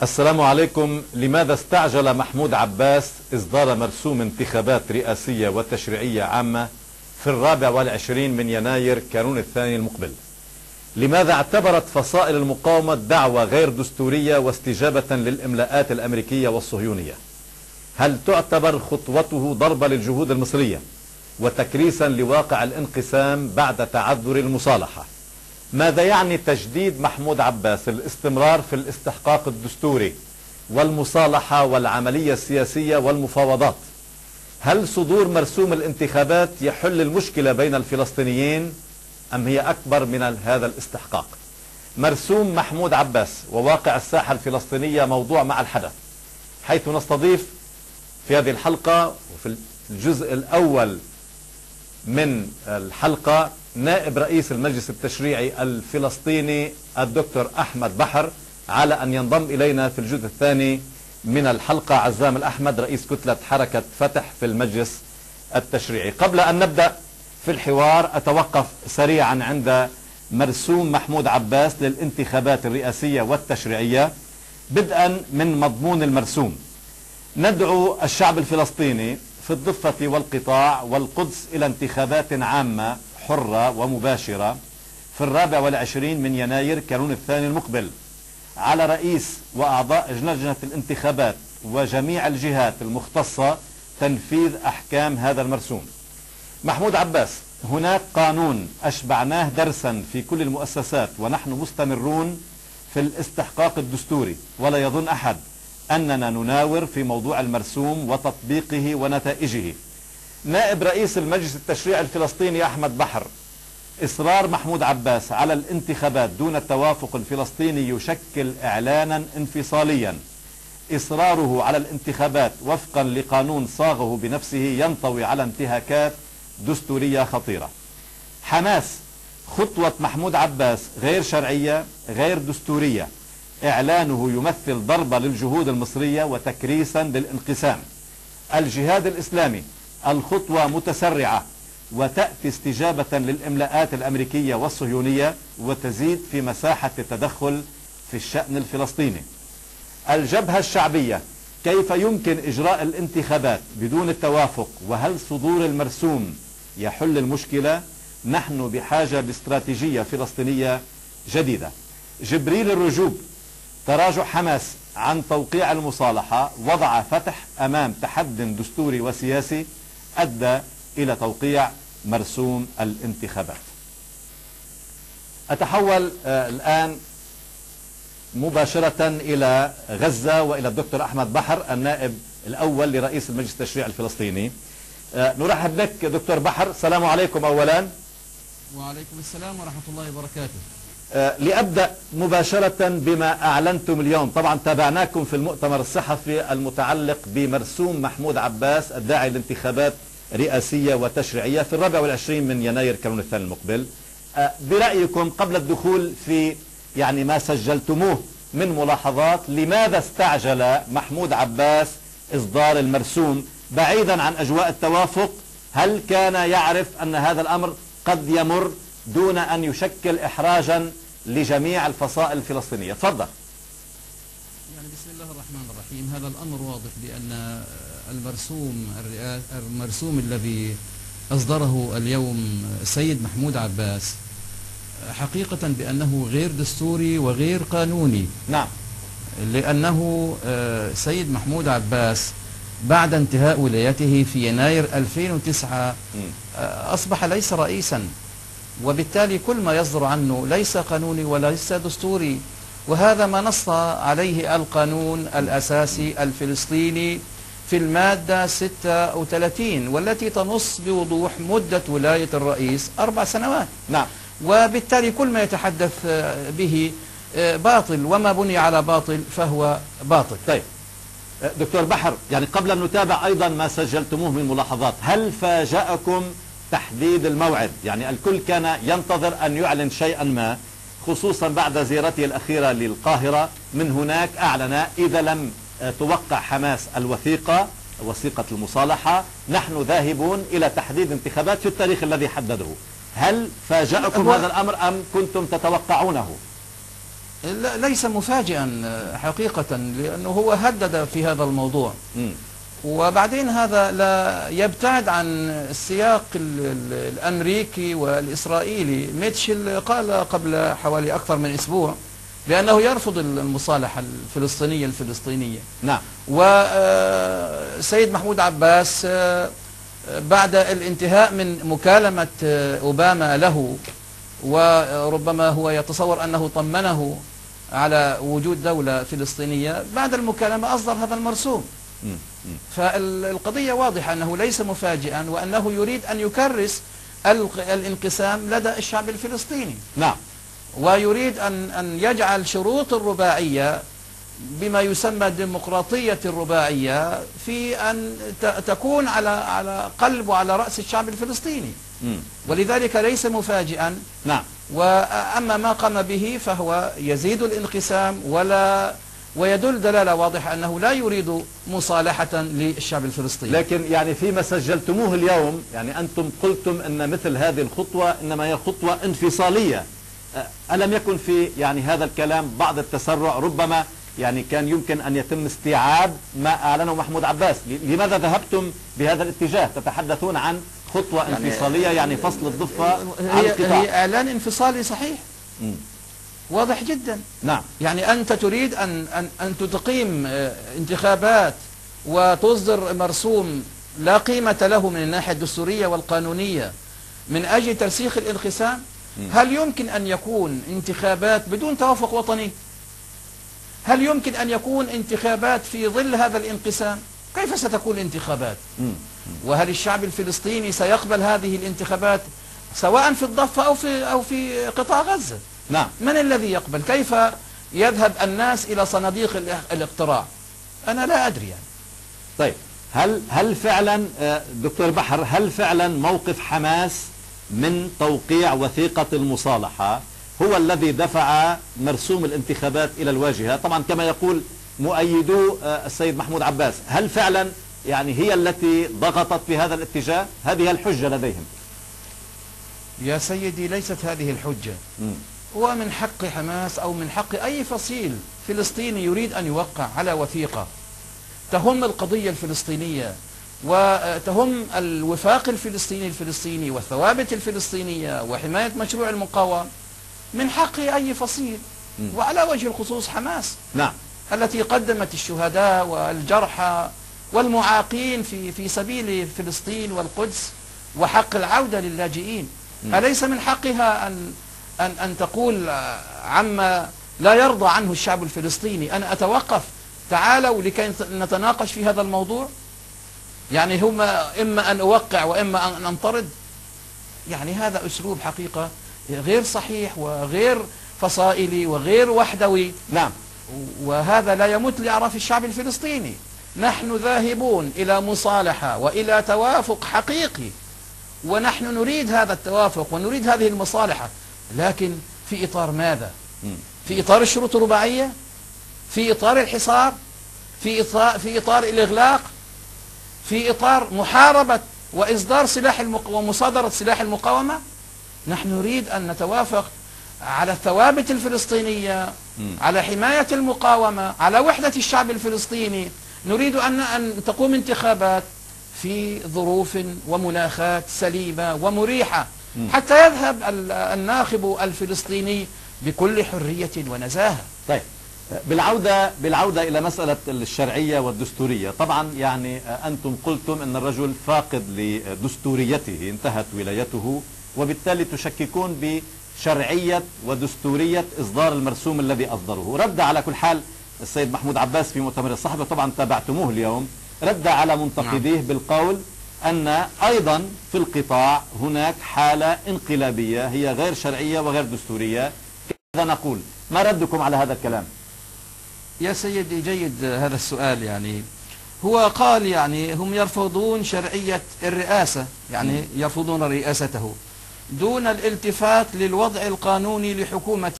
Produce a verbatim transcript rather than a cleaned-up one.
السلام عليكم. لماذا استعجل محمود عباس إصدار مرسوم انتخابات رئاسية وتشريعية عامة في الرابع والعشرين من يناير كانون الثاني المقبل؟ لماذا اعتبرت فصائل المقاومة دعوة غير دستورية واستجابة للإملاءات الأمريكية والصهيونية؟ هل تعتبر خطوته ضربة للجهود المصرية وتكريسا لواقع الانقسام بعد تعذر المصالحة؟ ماذا يعني تجديد محمود عباس الاستمرار في الاستحقاق الدستوري والمصالحة والعملية السياسية والمفاوضات؟ هل صدور مرسوم الانتخابات يحل المشكلة بين الفلسطينيين أم هي أكبر من هذا الاستحقاق؟ مرسوم محمود عباس وواقع الساحة الفلسطينية موضوع مع الحدث، حيث نستضيف في هذه الحلقة وفي الجزء الأول من الحلقة نائب رئيس المجلس التشريعي الفلسطيني الدكتور أحمد بحر، على أن ينضم إلينا في الجزء الثاني من الحلقة عزام الأحمد رئيس كتلة حركة فتح في المجلس التشريعي. قبل أن نبدأ في الحوار أتوقف سريعا عند مرسوم محمود عباس للانتخابات الرئاسية والتشريعية. بدءا من مضمون المرسوم: ندعو الشعب الفلسطيني في الضفة والقطاع والقدس إلى انتخابات عامة حرة ومباشرة في الرابع والعشرين من يناير كانون الثاني المقبل على رئيس وأعضاء لجنة الانتخابات وجميع الجهات المختصة تنفيذ أحكام هذا المرسوم. محمود عباس: هناك قانون أشبعناه درسا في كل المؤسسات ونحن مستمرون في الاستحقاق الدستوري، ولا يظن أحد أننا نناور في موضوع المرسوم وتطبيقه ونتائجه. نائب رئيس المجلس التشريعي الفلسطيني أحمد بحر: إصرار محمود عباس على الانتخابات دون التوافق الفلسطيني يشكل إعلانا انفصاليا. إصراره على الانتخابات وفقا لقانون صاغه بنفسه ينطوي على انتهاكات دستورية خطيرة. حماس: خطوة محمود عباس غير شرعية غير دستورية، إعلانه يمثل ضربة للجهود المصرية وتكريسا للانقسام. الجهاد الإسلامي: الخطوة متسرعة وتأتي استجابة للإملاءات الأمريكية والصهيونية وتزيد في مساحة التدخل في الشأن الفلسطيني. الجبهة الشعبية: كيف يمكن إجراء الانتخابات بدون التوافق؟ وهل صدور المرسوم يحل المشكلة؟ نحن بحاجة لاستراتيجية فلسطينية جديدة. جبريل الرجوب: تراجع حماس عن توقيع المصالحة وضع فتح أمام تحد دستوري وسياسي أدى إلى توقيع مرسوم الانتخابات. أتحول آه الآن مباشرة إلى غزة وإلى الدكتور أحمد بحر النائب الأول لرئيس المجلس التشريعي الفلسطيني. آه نرحب بك دكتور بحر. السلام عليكم أولا. وعليكم السلام ورحمة الله وبركاته. آه لأبدأ مباشرة بما أعلنتم اليوم، طبعا تابعناكم في المؤتمر الصحفي المتعلق بمرسوم محمود عباس الداعي لانتخابات رئاسية وتشريعية في الرابع والعشرين من يناير كانون الثاني المقبل. آه برأيكم قبل الدخول في يعني ما سجلتموه من ملاحظات، لماذا استعجل محمود عباس إصدار المرسوم بعيدا عن أجواء التوافق؟ هل كان يعرف أن هذا الأمر قد يمر دون أن يشكل إحراجا لجميع الفصائل الفلسطينية؟ تفضل. يعني بسم الله الرحمن الرحيم. هذا الأمر واضح بأن المرسوم المرسوم الذي أصدره اليوم السيد محمود عباس حقيقة بأنه غير دستوري وغير قانوني. نعم. لأنه سيد محمود عباس بعد انتهاء ولايته في يناير ألفين وتسعة أصبح ليس رئيسا، وبالتالي كل ما يصدر عنه ليس قانوني وليس دستوري، وهذا ما نص عليه القانون الأساسي الفلسطيني في المادة ستة وثلاثين والتي تنص بوضوح مدة ولاية الرئيس أربع سنوات. نعم. وبالتالي كل ما يتحدث به باطل، وما بني على باطل فهو باطل. طيب دكتور بحر، يعني قبل أن نتابع أيضا ما سجلتموه من ملاحظات، هل فاجأكم تحديد الموعد؟ يعني الكل كان ينتظر أن يعلن شيئا ما، خصوصا بعد زيارته الأخيرة للقاهرة. من هناك أعلن إذا لم توقع حماس الوثيقة وثيقة المصالحة نحن ذاهبون إلى تحديد انتخابات في التاريخ الذي حدده. هل فاجأكم هذا الأمر أم كنتم تتوقعونه؟ ليس مفاجئا حقيقة، لأنه هو هدد في هذا الموضوع. م. وبعدين هذا لا يبتعد عن السياق الأمريكي والإسرائيلي. ميتشل قال قبل حوالي أكثر من أسبوع بأنه يرفض المصالحة الفلسطينية الفلسطينية. نعم. وسيد محمود عباس بعد الانتهاء من مكالمة أوباما له، وربما هو يتصور أنه طمنه على وجود دولة فلسطينية، بعد المكالمة أصدر هذا المرسوم. فالقضية واضحة أنه ليس مفاجئا، وأنه يريد أن يكرس الانقسام لدى الشعب الفلسطيني. نعم. ويريد أن أن يجعل شروط الرباعية بما يسمى الديمقراطية الرباعية في أن تكون على على قلب وعلى رأس الشعب الفلسطيني. م. ولذلك ليس مفاجئا. نعم. وأما ما قام به فهو يزيد الانقسام ولا ويدل دلالة واضحة أنه لا يريد مصالحة للشعب الفلسطيني. لكن يعني فيما سجلتموه اليوم، يعني أنتم قلتم أن مثل هذه الخطوة إنما هي خطوة انفصالية. ألم يكن في يعني هذا الكلام بعض التسرع؟ ربما يعني كان يمكن أن يتم استيعاب ما أعلنه محمود عباس. لماذا ذهبتم بهذا الاتجاه؟ تتحدثون عن خطوة يعني انفصالية، يعني فصل الضفة عن القطاع. هي إعلان انفصالي صحيح. م. واضح جدا. نعم. يعني أنت تريد أن أن أن تقيم انتخابات وتصدر مرسوم لا قيمة له من الناحية الدستورية والقانونية من أجل ترسيخ الانقسام. م. هل يمكن أن يكون انتخابات بدون توافق وطني؟ هل يمكن أن يكون انتخابات في ظل هذا الانقسام؟ كيف ستكون الانتخابات؟ م. وهل الشعب الفلسطيني سيقبل هذه الانتخابات سواء في الضفة أو في أو في قطاع غزة؟ نعم. من الذي يقبل؟ كيف يذهب الناس إلى صناديق الاقتراع؟ أنا لا أدري يعني. طيب، هل هل فعلا دكتور بحر، هل فعلا موقف حماس من توقيع وثيقة المصالحة هو الذي دفع مرسوم الانتخابات إلى الواجهة؟ طبعا كما يقول مؤيدو السيد محمود عباس، هل فعلا يعني هي التي ضغطت في هذا الاتجاه؟ هذه الحجة لديهم. يا سيدي ليست هذه الحجة. م. هو من حق حماس أو من حق أي فصيل فلسطيني يريد أن يوقع على وثيقة تهم القضية الفلسطينية وتهم الوفاق الفلسطيني الفلسطيني والثوابت الفلسطينية وحماية مشروع المقاومة، من حق أي فصيل. م. وعلى وجه الخصوص حماس. نعم. التي قدمت الشهداء والجرحى والمعاقين في في سبيل فلسطين والقدس وحق العودة للاجئين. م. أليس من حقها أن أن أن تقول عما لا يرضى عنه الشعب الفلسطيني أنا أتوقف، تعالوا لكي نتناقش في هذا الموضوع؟ يعني هما إما أن أوقع وإما أن أنطرد. يعني هذا أسلوب حقيقة غير صحيح وغير فصائلي وغير وحدوي. نعم. وهذا لا يمت لأعراف الشعب الفلسطيني. نحن ذاهبون إلى مصالحة وإلى توافق حقيقي، ونحن نريد هذا التوافق ونريد هذه المصالحة، لكن في إطار ماذا؟ في إطار الشروط الرباعية؟ في إطار الحصار؟ في إطار, في إطار الإغلاق؟ في إطار محاربة وإصدار سلاح المق... ومصادرة سلاح المقاومة؟ نحن نريد أن نتوافق على الثوابت الفلسطينية، على حماية المقاومة، على وحدة الشعب الفلسطيني. نريد أن أن تقوم انتخابات في ظروف ومناخات سليمة ومريحة حتى يذهب الناخب الفلسطيني بكل حرية ونزاهة. طيب، بالعودة بالعودة إلى مسألة الشرعية والدستورية، طبعا يعني أنتم قلتم أن الرجل فاقد لدستوريته، انتهت ولايته، وبالتالي تشككون بشرعية ودستورية إصدار المرسوم الذي أصدره. رد على كل حال السيد محمود عباس في مؤتمر الصحفي، طبعا تابعتموه اليوم، رد على منتقديه بالقول أن أيضا في القطاع هناك حالة انقلابية هي غير شرعية وغير دستورية. كذا نقول، ما ردكم على هذا الكلام؟ يا سيدي جيد هذا السؤال. يعني هو قال يعني هم يرفضون شرعية الرئاسة، يعني يرفضون رئاسته دون الالتفات للوضع القانوني لحكومة